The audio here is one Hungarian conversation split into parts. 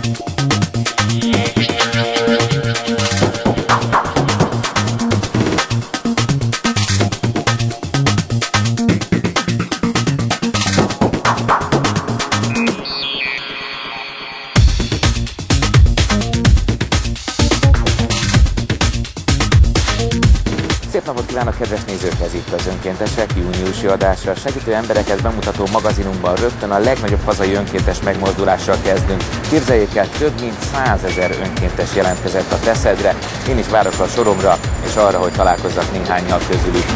Szép napot kívánok, kedves nézőkhez, itt az Önkéntesek júniusi adásra segítő embereket bemutató magazinunkban rögtön a legnagyobb hazai önkéntes megmozdulással kezdünk. Képzeljék el, több mint 100 000 önkéntes jelentkezett a Teszedre. Én is várok a soromra, és arra, hogy találkozzak néhánnyal közülük.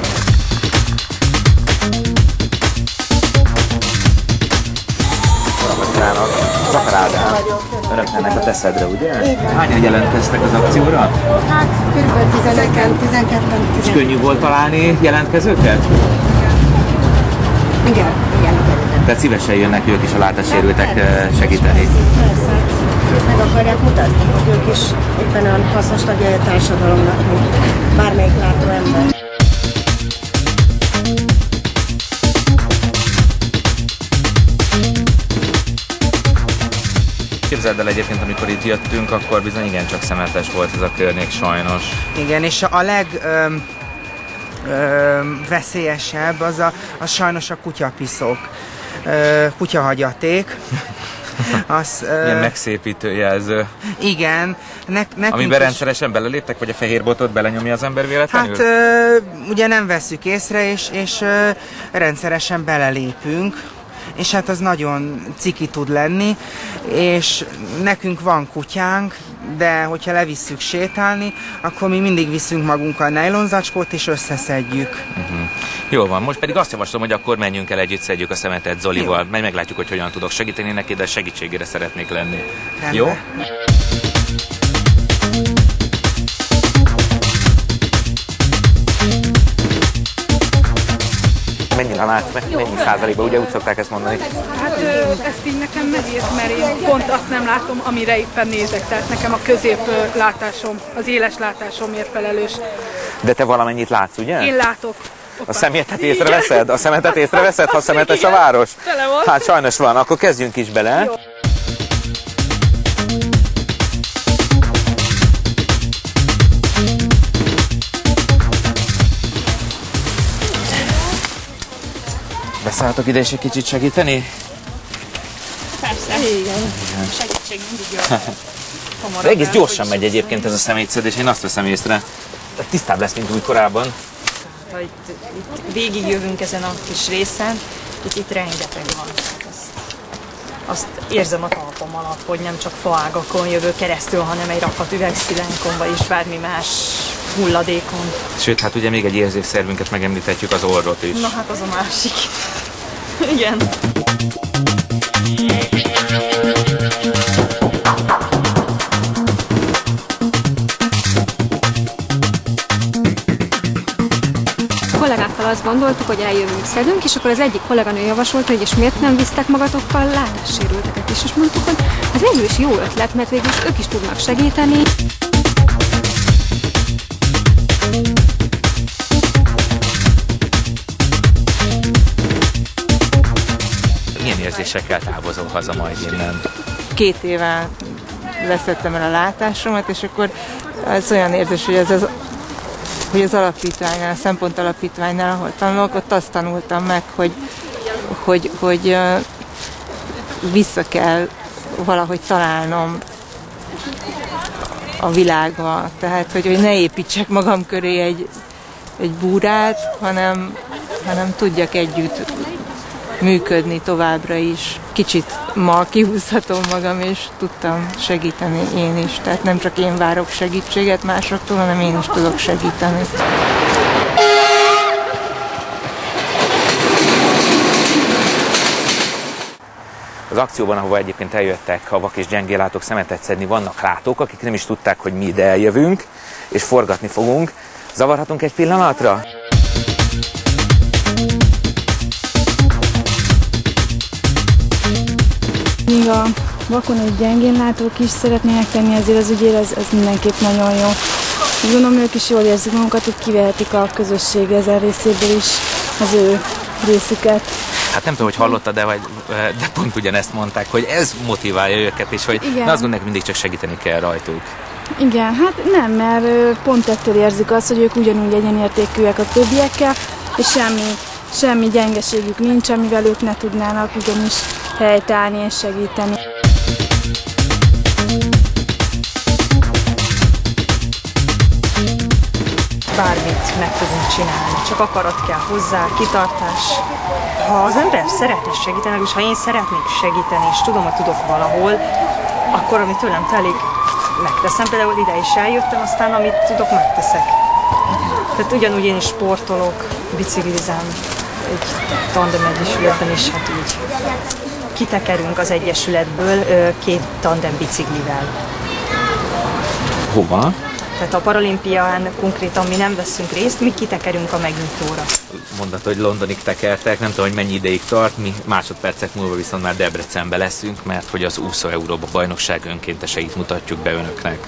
Zakar Ádám, önök mennek a Teszedre, ugye? Hányan jelentkeztek az akcióra? Hát kb. 12. És könnyű volt találni jelentkezőket? Igen. Tehát szívesen jönnek ők is a látássérültek segíteni. Persze. Meg akarják mutatni, hogy ők is éppen olyan hasznos tagjai a társadalomnak, mint bármelyik látó ember. Képzeld el egyébként, amikor itt jöttünk, akkor bizony igencsak szemetes volt ez a környék sajnos. Igen, és a legveszélyesebb az sajnos a kutyapiszok, kutyahagyaték. Ilyen megszépítő jelző. Igen. Amiben rendszeresen beleléptek, vagy a fehér botot belenyomja az ember véletlenül? Hát ugye nem vesszük észre, és rendszeresen belelépünk. És hát az nagyon ciki tud lenni, és nekünk van kutyánk, de hogyha levisszük sétálni, akkor mi mindig viszünk magunkkal nejlonzacskót, és összeszedjük. Jól van, most pedig azt javaslom, hogy akkor menjünk el együtt, szedjük a szemetet Zolival, majd meglátjuk, hogy hogyan tudok segíteni neki, de segítségére szeretnék lenni. Rendben. Jó? Mennyire látsz, mennyi százalékban, ugye úgy szokták ezt mondani? Hát ezt így nekem nehéz, mert én pont azt nem látom, amire éppen nézek. Tehát nekem a középlátásom, az éles látásomért felelős. De te valamennyit látsz, ugye? Én látok. A szemetet észreveszed? A szemetet észreveszed, ha szemetes a város? Tele van. Hát sajnos van, akkor kezdjünk is bele. Jó. Beszálltok ide és egy kicsit segíteni? Persze. Igen. Segítség mindig jó. Egész gyorsan megy egyébként ez a szemétszedés, én azt veszem észre. Tisztább lesz, mint úgy korábban. Ha itt végigjövünk ezen a kis részen, itt rengeteg van. Azt érzem a talpam alatt, hogy nem csak faágakon jövök keresztül, hanem egy rakat üvegszilánkon, vagy is bármi más hulladékon. Sőt, hát ugye még egy érzékszervünket megemlíthetjük, az orrot is. Na hát az a másik. Igen. Kollégákkal azt gondoltuk, hogy eljövünk, szedünk, és akkor az egyik kolléganő javasolta, hogy és miért nem visztek magatokkal látássérülteket is, és mondtuk, hogy ez végül is jó ötlet, mert végül is ők is tudnak segíteni. Milyen érzésekkel távozol haza majd innen? 2 éve veszettem el a látásomat, és akkor ez olyan érzés, hogy az alapítványnál, a Szempont Alapítványnál, ahol tanulok, ott azt tanultam meg, hogy vissza kell valahogy találnom a világba. Tehát, hogy ne építsek magam köré egy búrát, hanem tudjak együtt működni továbbra is. Kicsit ma kihúzhatom magam, és tudtam segíteni én is. Tehát nem csak én várok segítséget másoktól, hanem én is tudok segíteni. Az akcióban, ahova egyébként eljöttek a vak és gyengéllátók szemetet szedni, vannak látók, akik nem is tudták, hogy mi ide eljövünk, és forgatni fogunk. Zavarhatunk egy pillanatra? Míg a vakon és gyengénlátók is szeretnének tenni azért az ügyére, ez mindenképp nagyon jó. Úgy gondolom, ők is jól érzik magukat, hogy kivehetik a közösség ezen részéből is az ő részüket. Hát nem tudom, hogy hallottad, de pont ugyanezt mondták, hogy ez motiválja őket, és hogy azt gondolják, mindig csak segíteni kell rajtuk. Igen, hát nem, mert pont ettől érzik azt, hogy ők ugyanúgy egyenértékűek a többiekkel, és semmi gyengeségük nincs, amivel ők ne tudnának igenis helytállni és segíteni. Bármit meg tudunk csinálni, csak akarat kell hozzá, kitartás. Ha az ember szeretne segíteni, és ha én szeretnék segíteni, és tudom, hogy tudok valahol, akkor amit tőlem telik, megteszem. Például ide is eljöttem, aztán amit tudok, megteszek. Tehát ugyanúgy én is sportolok, biciklizem egy tandem egyesületben, és hát úgy kitekerünk az egyesületből 2 tandem biciklivel. Hova? Tehát a paralimpián konkrétan mi nem veszünk részt, mi kitekerünk a megnyitóra. Mondtad, hogy Londonig tekertek, nem tudom, hogy mennyi ideig tart, mi másodpercek múlva viszont már Debrecenbe leszünk, mert hogy az úszó Európa bajnokság önkénteseit mutatjuk be önöknek.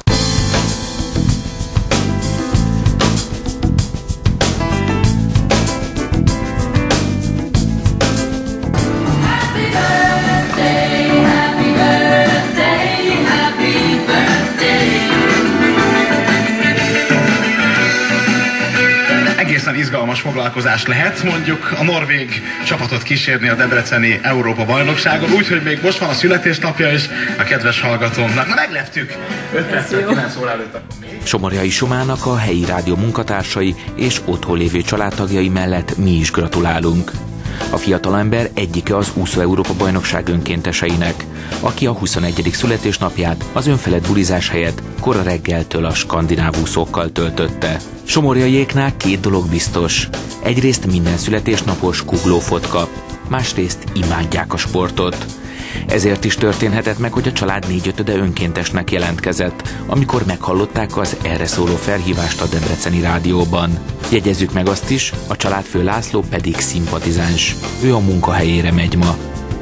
Izgalmas foglalkozás lehet, mondjuk a norvég csapatot kísérni a debreceni Európa-bajnokságon, úgyhogy még most van a születésnapja, és a kedves hallgatónknak. Na, megleptük! 5 percet 9 óra előtt. Somorjai Somának a helyi rádió munkatársai és otthon lévő családtagjai mellett mi is gratulálunk. A fiatalember egyike az úszó Európa bajnokság önkénteseinek, aki a 21. születésnapját az önfelett bulizás helyett kora reggeltől a skandináv úszókkal töltötte. Somorjaiéknál 2 dolog biztos. Egyrészt minden születésnapos kuglófot kap, másrészt imádják a sportot. Ezért is történhetett meg, hogy a család 4/5-e önkéntesnek jelentkezett, amikor meghallották az erre szóló felhívást a debreceni rádióban. Jegyezzük meg azt is, a családfő László pedig szimpatizáns. Ő a munkahelyére megy ma.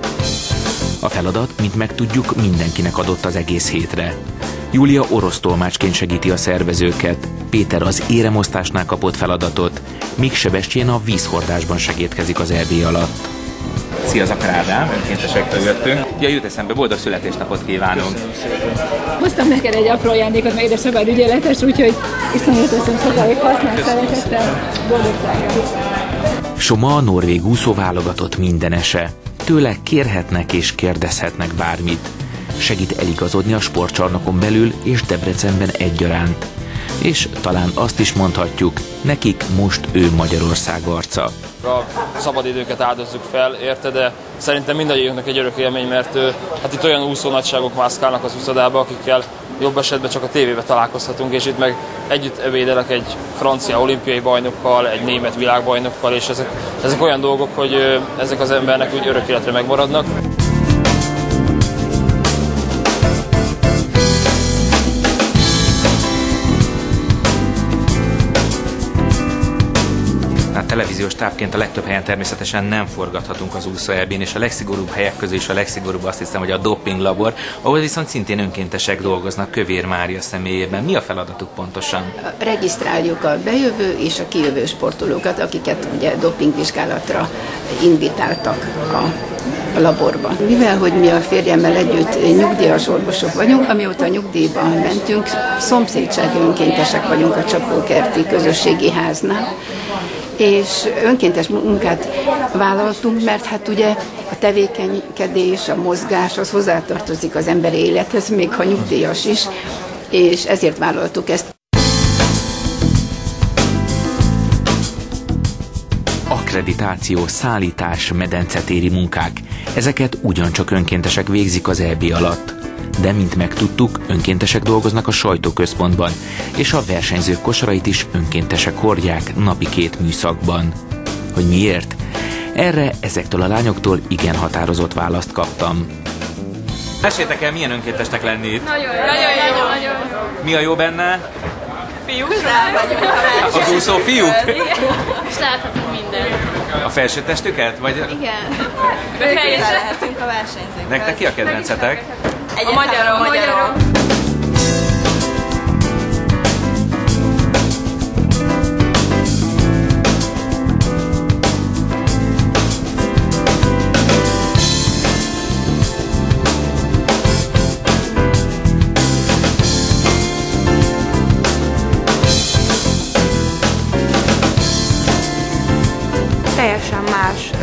A feladat, mint megtudjuk, mindenkinek adott az egész hétre. Júlia orosz tolmácsként segíti a szervezőket, Péter az éremosztásnál kapott feladatot, míg Sebestyén a vízhordásban segítkezik az EB alatt. Szia, Zakar Ádám, önkéntesektől jöttünk. Ja, jut eszembe, boldog születésnapot kívánunk! Hoztam neked egy apró ajándékot, mert édesapád ügyeletes, úgyhogy iszonyat összem sokáig használt szeretettel, boldogsággal! Soma a norvég úszóválogatott mindenese. Tőle kérhetnek és kérdezhetnek bármit. Segít eligazodni a sportcsarnokon belül és Debrecenben egyaránt. És talán azt is mondhatjuk, nekik most ő Magyarország arca. A szabadidőket áldozzuk fel, érte, de szerintem mindannyiunknak egy örök élmény, mert hát itt olyan úszó nagyságok mászkálnak az úszodába, akikkel jobb esetben csak a tévében találkozhatunk, és itt meg együtt ebédelek egy francia olimpiai bajnokkal, egy német világbajnokkal, és ezek olyan dolgok, hogy ezek az embernek úgy örök életre megmaradnak. Televíziós tápként a legtöbb helyen természetesen nem forgathatunk az úszó EB-n, és a legszigorúbb helyek közül is a legszigorúbb azt hiszem, hogy a dopinglabor, ahol viszont szintén önkéntesek dolgoznak Kövér Mária személyében. Mi a feladatuk pontosan? Regisztráljuk a bejövő és a kijövő sportolókat, akiket ugye dopingvizsgálatra invitáltak a laborba. Mivel, hogy mi a férjemmel együtt nyugdíjas orvosok vagyunk, amióta nyugdíjban mentünk, szomszédsági önkéntesek vagyunk a Csapókerti Közösségi Háznál, és önkéntes munkát vállaltunk, mert hát ugye a tevékenykedés, a mozgás, az hozzátartozik az emberi élethez, még ha nyugdíjas is, és ezért vállaltuk ezt. Akkreditáció, szállítás, medencetéri munkák, ezeket ugyancsak önkéntesek végzik az EB alatt. De, mint megtudtuk, önkéntesek dolgoznak a sajtóközpontban, és a versenyzők kosarait is önkéntesek hordják napi 2 műszakban. Hogy miért? Erre ezektől a lányoktól igen határozott választ kaptam. Meséltek el, milyen önkéntesnek lenni itt? Nagyon. Mi a jó benne? Fiúk. Az úszó fiúk? Igen. És láthatunk mindent. A felsőtestüket? Vagy... Igen. Lehetünk a versenyzőkkel. Nektek ki a kedvencetek? A magyarok.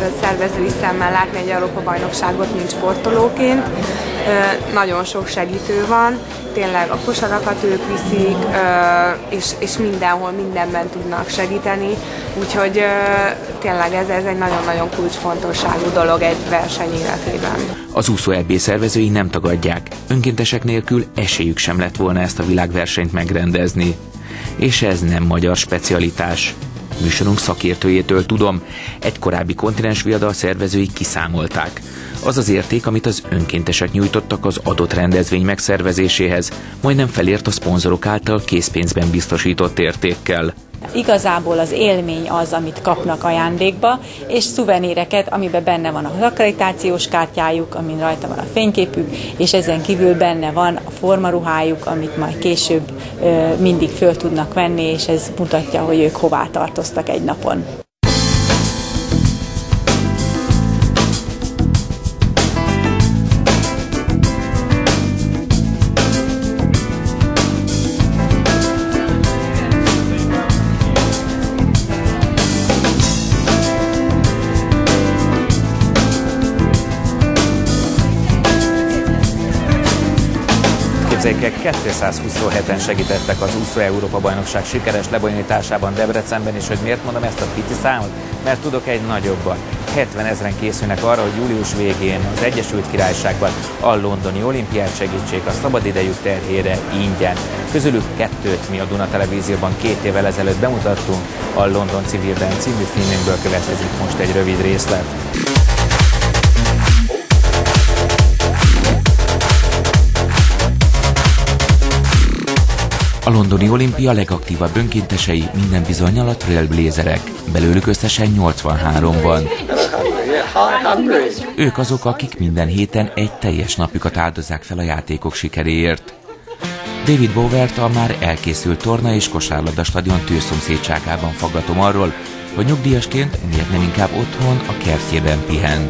szervezői szemmel látni egy Európa-bajnokságot, mint sportolóként. Nagyon sok segítő van, tényleg a kosarakat ők viszik, és mindenhol, mindenben tudnak segíteni, úgyhogy tényleg ez egy nagyon-nagyon kulcsfontosságú dolog egy verseny életében. Az úszó EB szervezői nem tagadják, önkéntesek nélkül esélyük sem lett volna ezt a világversenyt megrendezni. És ez nem magyar specialitás. Műsorunk szakértőjétől tudom, egy korábbi kontinens viadal szervezői kiszámolták. Az az érték, amit az önkéntesek nyújtottak az adott rendezvény megszervezéséhez, majdnem felért a szponzorok által készpénzben biztosított értékkel. Igazából az élmény az, amit kapnak ajándékba, és szuveníreket, amiben benne van az akkreditációs kártyájuk, amin rajta van a fényképük, és ezen kívül benne van a formaruhájuk, amit majd később mindig föl tudnak venni, és ez mutatja, hogy ők hová tartoztak egy napon. Képzeljék, 227-en segítettek az úszó Európa-bajnokság sikeres lebonyolításában Debrecenben, és hogy miért mondom ezt a pici számot? Mert tudok egy nagyobban. 70 000 készülnek arra, hogy július végén az Egyesült Királyságban a londoni olimpiát segítsék a szabadidejük terhére ingyen. Közülük 2 mi a Duna Televízióban 2 évvel ezelőtt bemutattunk, a London Civil Band című filmünkből következik most egy rövid részlet. A londoni olimpia legaktívabb önkéntesei minden bizonnyal a Trailblazerek, belőlük összesen 83 van. Ők azok, akik minden héten egy teljes napjukat áldozzák fel a játékok sikeréért. David Bowert a már elkészült torna és kosárlabda stadion tőszomszédságában faggatom arról, hogy nyugdíjasként miért nem inkább otthon a kertjében pihen.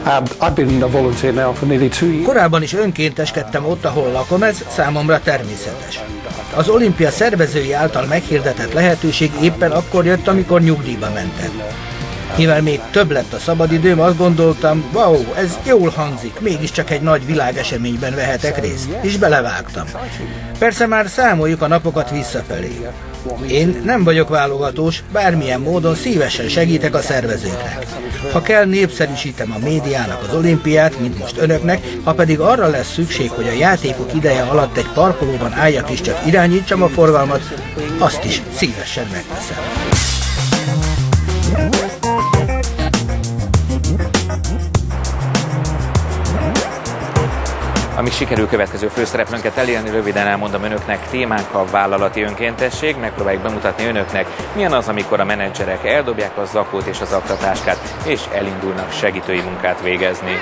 Korábban is önkénteskedtem ott, ahol lakom, ez számomra természetes. Az olimpia szervezői által meghirdetett lehetőség éppen akkor jött, amikor nyugdíjba mentem. Mivel még több lett a szabadidőm, azt gondoltam, wow, ez jól hangzik, mégiscsak egy nagy világeseményben vehetek részt, és belevágtam. Persze már számoljuk a napokat visszafelé. Én nem vagyok válogatós, bármilyen módon szívesen segítek a szervezőknek. Ha kell, népszerűsítem a médiának az olimpiát, mint most önöknek, ha pedig arra lesz szükség, hogy a játékok ideje alatt egy parkolóban álljak és csak irányítsam a forgalmat, azt is szívesen megteszem. Amíg sikerül következő főszereplőnket elérni, röviden elmondom önöknek, témánk a vállalati önkéntesség, megpróbáljuk bemutatni önöknek, milyen az, amikor a menedzserek eldobják a zakót és az aktatáskát, és elindulnak segítői munkát végezni.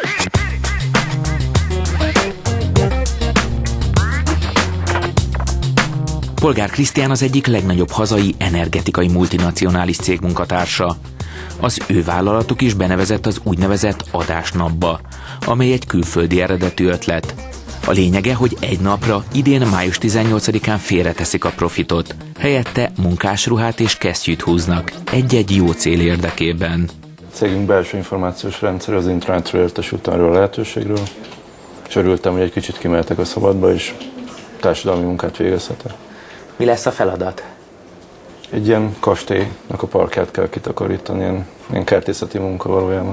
Polgár Krisztián az egyik legnagyobb hazai energetikai multinacionális cég munkatársa. Az ő vállalatuk is benevezett az úgynevezett adásnapba, amely egy külföldi eredetű ötlet. A lényege, hogy egy napra, idén május 18-án félreteszik a profitot. Helyette munkásruhát és kesztyűt húznak, egy-egy jó cél érdekében. Cégünk belső információs rendszer az internetről értesült arról a lehetőségről, és örültem, hogy egy kicsit kimehetek a szabadba, és társadalmi munkát végezhetek. Mi lesz a feladat? Egy ilyen kastélynak a parkját kell kitakarítani, ilyen kertészeti munka valójában.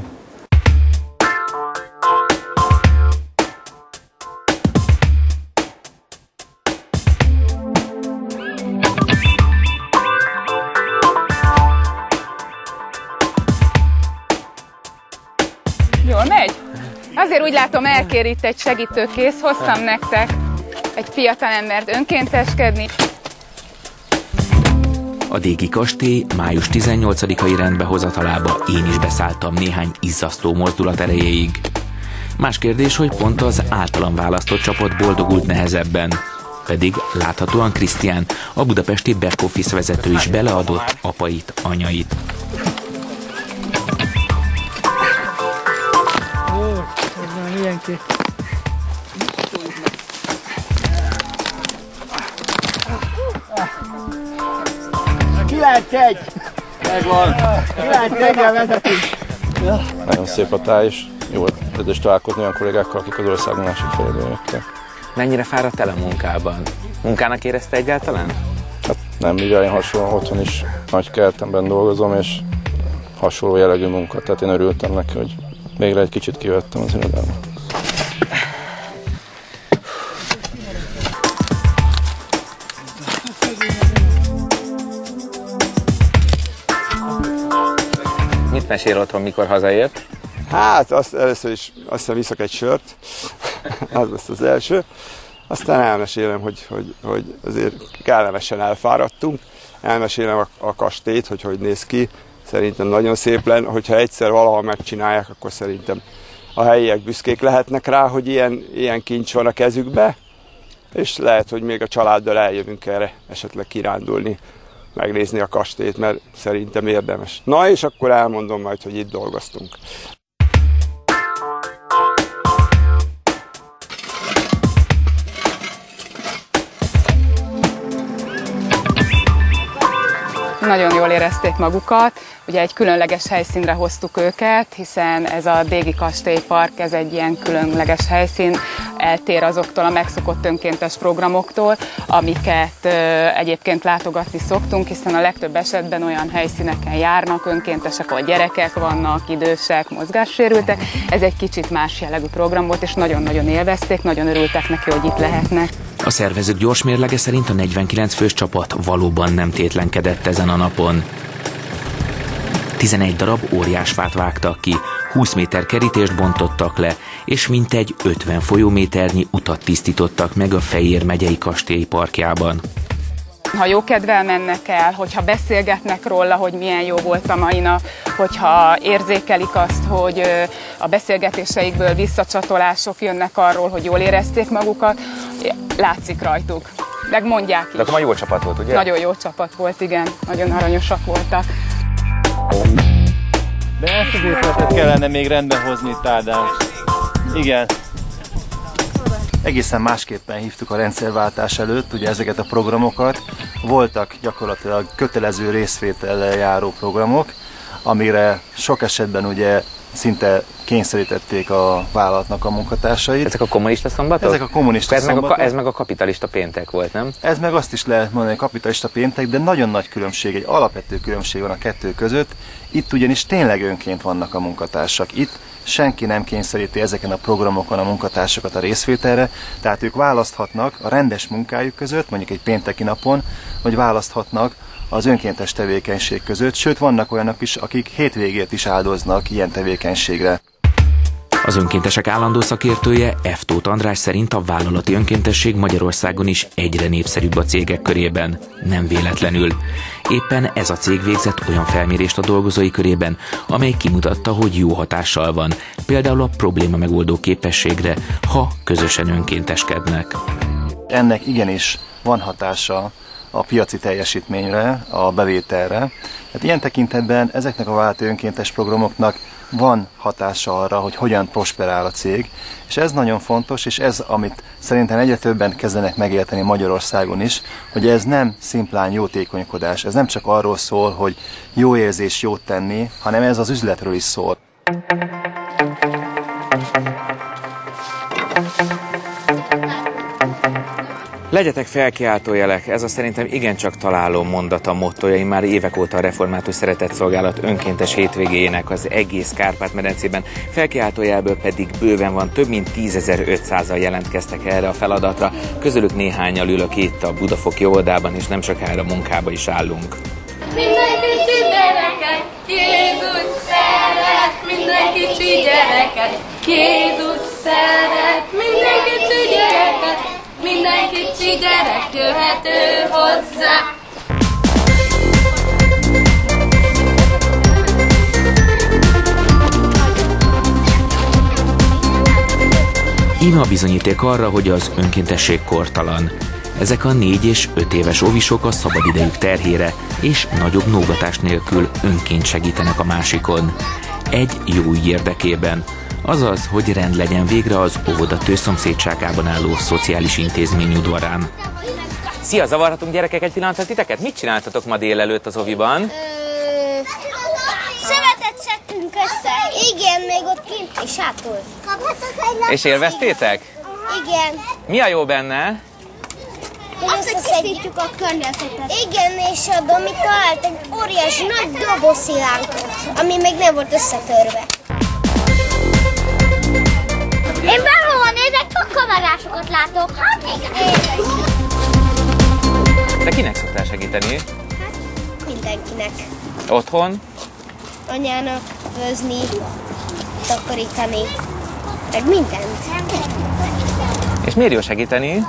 Jól megy? Azért úgy látom, elkér itt egy segítőkész, hoztam nektek egy fiatal embert önkénteskedni. A Dégi kastély május 18-ai rendbehozatalába én is beszálltam néhány izzasztó mozdulat erejéig. Más kérdés, hogy pont az általam választott csapat boldogult nehezebben. Pedig láthatóan Krisztián, a budapesti back office vezető is beleadott apait, anyait. Megvan! 9-1-jel vezetünk! Nagyon szép a táj, és jó volt találkozni olyan kollégákkal, akik az ország másik feléből jöttek. Mennyire fáradt el a munkában? Munkának érezte egyáltalán? Hát nem, mivel én hasonlóan otthon is nagy kertemben dolgozom, és hasonló jellegű munka, tehát én örültem neki, hogy végre egy kicsit kivettem az irodába. Mit mesél otthon, mikor hazaért? Hát először is azt hiszem viszok egy sört, az lesz az első. Aztán elmesélem, hogy azért kellemesen elfáradtunk. Elmesélem a kastélyt, hogy néz ki. Szerintem nagyon szép lenne, hogyha egyszer valahol megcsinálják, akkor szerintem a helyiek büszkék lehetnek rá, hogy ilyen kincs van a kezükbe. És lehet, hogy még a családdal eljövünk erre esetleg kirándulni, megnézni a kastélyt, mert szerintem érdemes. Na és akkor elmondom majd, hogy itt dolgoztunk. Nagyon jól érezték magukat, ugye egy különleges helyszínre hoztuk őket, hiszen ez a Dégi Kastélypark, ez egy ilyen különleges helyszín, eltér azoktól a megszokott önkéntes programoktól, amiket egyébként látogatni szoktunk, hiszen a legtöbb esetben olyan helyszíneken járnak önkéntesek, ahol gyerekek vannak, idősek, mozgássérültek. Ez egy kicsit más jellegű program volt, és nagyon-nagyon élvezték, nagyon örültek neki, hogy itt lehetnek. A szervezők gyors mérlege szerint a 49 fős csapat valóban nem tétlenkedett ezen a napon. 11 darab óriásfát vágtak ki, 20 méter kerítést bontottak le, és mintegy 50 folyóméternyi utat tisztítottak meg a Fejér megyei kastély parkjában. Ha jókedvel mennek el, hogyha beszélgetnek róla, hogy milyen jó volt a mai nap, hogyha érzékelik azt, hogy a beszélgetéseikből visszacsatolások jönnek arról, hogy jól érezték magukat, látszik rajtuk. Megmondják is. De akkor ma jó csapat volt, ugye? Nagyon jó csapat volt, igen. Nagyon aranyosak voltak. De ezt az épületet kellene még rendbe hozni itt, Ádám. Igen. Egészen másképpen hívtuk a rendszerváltás előtt, ugye ezeket a programokat. Voltak gyakorlatilag kötelező részvétellel járó programok, amire sok esetben ugye szinte kényszerítették a vállalatnak a munkatársait. Ezek a kommunista szombatok? Ezek a kommunista szombatok. Ez meg a kapitalista péntek volt, nem? Ez meg azt is lehet mondani, kapitalista péntek, de nagyon nagy különbség, egy alapvető különbség van a kettő között. Itt ugyanis tényleg önként vannak a munkatársak. Itt senki nem kényszeríti ezeken a programokon a munkatársakat a részvételre, tehát ők választhatnak a rendes munkájuk között, mondjuk egy pénteki napon, vagy választhatnak az önkéntes tevékenység között, sőt vannak olyanok is, akik hétvégét is áldoznak ilyen tevékenységre. Az önkéntesek állandó szakértője, F. Tóth András szerint a vállalati önkéntesség Magyarországon is egyre népszerűbb a cégek körében. Nem véletlenül. Éppen ez a cég végzett olyan felmérést a dolgozói körében, amely kimutatta, hogy jó hatással van, például a probléma megoldó képességre, ha közösen önkénteskednek. Ennek igenis van hatása a piaci teljesítményre, a bevételre. Hát ilyen tekintetben ezeknek a vállalati önkéntes programoknak van hatása arra, hogy hogyan prosperál a cég, és ez nagyon fontos, és ez, amit szerintem egyre többen kezdenek megérteni Magyarországon is, hogy ez nem szimplán jótékonykodás, ez nem csak arról szól, hogy jó érzés jót tenni, hanem ez az üzletről is szól. Legyetek felkiáltójelek, ez a szerintem igencsak találó mondat a mottoja, már évek óta a Református Szeretetszolgálat önkéntes hétvégéjének az egész Kárpát-medencében. Felkiáltójelből pedig bőven van, több mint 10.500-al jelentkeztek erre a feladatra, közülük néhánnyal ülök itt a Budafoki óvodában, és nem sokára munkába is állunk. Minden kicsi gyereket Jézus szeret, minden kicsi gyereket Jézus szeret, minden kicsi gyereket. Minden kicsi gyerek jöhető hozzá. Íme a bizonyíték arra, hogy az önkéntesség kortalan. Ezek a 4 és 5 éves óvisok a szabadidejük terhére és nagyobb nógatás nélkül önként segítenek a másikon. Egy jó ügy érdekében. Azaz, hogy rend legyen végre az óvoda tőszomszédságában álló szociális intézmény udvarán. Szia, zavarhatunk gyerekek egy pillanatra titeket? Mit csináltatok ma délelőtt az oviban? Szemetet szedtünk össze, Igen, még ott kint is hátul. És élveztétek? Igen. Mi a jó benne? Hogy összeszedjük a környezetet. Igen, és a Domi talált egy óriási nagy doboszilánkot, ami még nem volt összetörve. Én belőle nézek, csak kamerásokat látok. Hát igen. De kinek szoktál segíteni? Mindenkinek. Otthon? Anyának főzni, takarítani, meg mindent. És miért jó segíteni?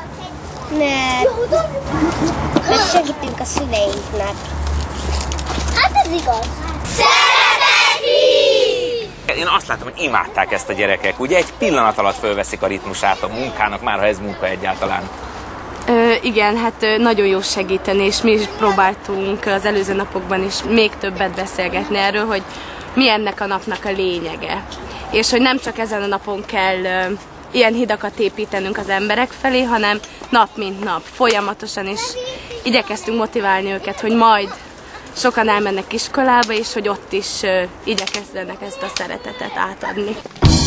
Mert segítünk a szüleinknek. Hát ez igaz. Szereteti! Én azt látom, hogy imádták ezt a gyerekek. Ugye egy pillanat alatt fölveszik a ritmusát a munkának, már ha ez munka egyáltalán. Igen, hát nagyon jó segíteni, és mi is próbáltunk az előző napokban is még többet beszélgetni erről, hogy mi ennek a napnak a lényege. És hogy nem csak ezen a napon kell ilyen hidakat építenünk az emberek felé, hanem nap mint nap, folyamatosan is igyekeztünk motiválni őket, hogy majd sokan elmennek iskolába, és hogy ott is igyekezzenek ezt a szeretetet átadni.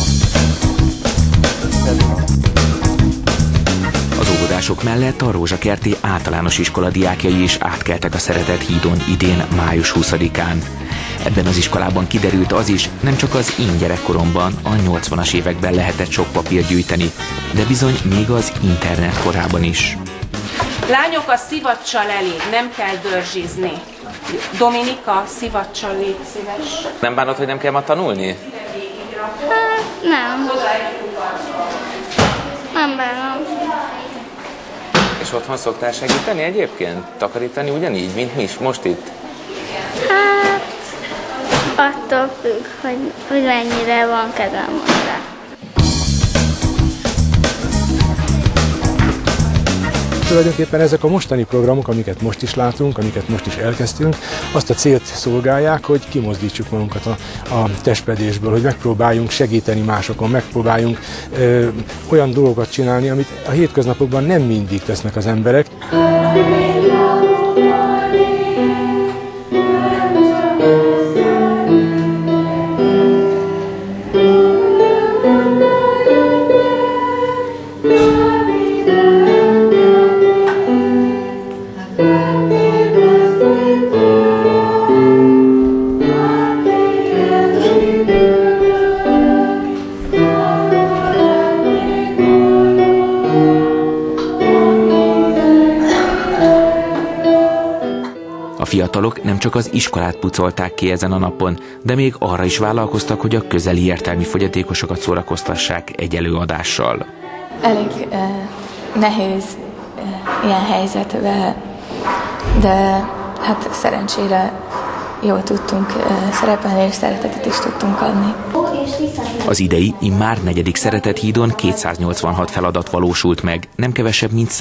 Az óvodások mellett a Rózsakerti általános iskola diákjai is átkeltek a Szeretett hídon idén május 20-án. Ebben az iskolában kiderült az is, nem csak az én gyerekkoromban, a 80-as években lehetett sok papírt gyűjteni, de bizony még az internet korában is. Lányok, a szivacsal elég, nem kell dörzsizni. Dominika, szivacsal légy szíves. Nem bánod, hogy nem kell ma tanulni? Nem. Nem bánom. És otthon szoktál segíteni egyébként? Takarítani ugyanígy, mint mi is most itt? Hát, attól függ, hogy mennyire van kedvem hozzá. Tulajdonképpen ezek a mostani programok, amiket most is látunk, amiket most is elkezdtünk, azt a célt szolgálják, hogy kimozdítsuk magunkat a testpedésből, hogy megpróbáljunk segíteni másokon, megpróbáljunk olyan dolgokat csinálni, amit a hétköznapokban nem mindig tesznek az emberek. A fiatalok nem csak az iskolát pucolták ki ezen a napon, de még arra is vállalkoztak, hogy a közeli értelmi fogyatékosokat szórakoztassák egy előadással. Elég nehéz ilyen helyzetben, de hát szerencsére jól tudtunk szerepelni, és szeretetet is tudtunk adni. Az idei, immár 4. Szeretett hídon 286 feladat valósult meg, nem kevesebb, mint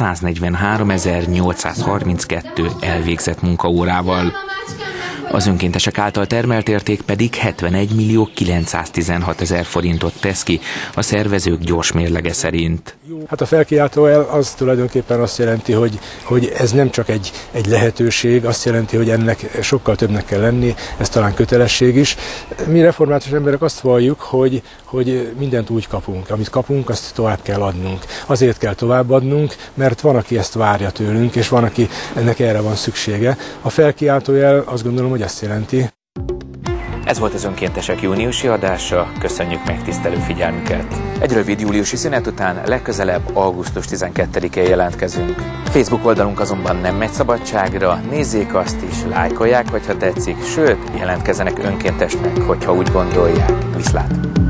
143.832 elvégzett munkaórával. Az önkéntesek által termelt érték pedig 71.916.000 forintot tesz ki, a szervezők gyors mérlege szerint. Hát a felkiáltó el az tulajdonképpen azt jelenti, hogy ez nem csak egy lehetőség, azt jelenti, hogy ennek sokkal többnek kell lenni, ez talán kötelesség is. Mi református emberek azt valljuk, hogy mindent úgy kapunk, amit kapunk, azt tovább kell adnunk. Azért kell továbbadnunk, mert van, aki ezt várja tőlünk, és van, aki ennek erre van szüksége. A felkiáltójel azt gondolom, hogy ezt jelenti. Ez volt az önkéntesek júniusi adása, köszönjük megtisztelő figyelmüket. Egy rövid júliusi szünet után legközelebb augusztus 12-én jelentkezünk. Facebook oldalunk azonban nem megy szabadságra, nézzék azt is, lájkolják, hogyha tetszik, sőt, jelentkezzenek önkéntesnek, hogyha úgy gondolják. Viszlát!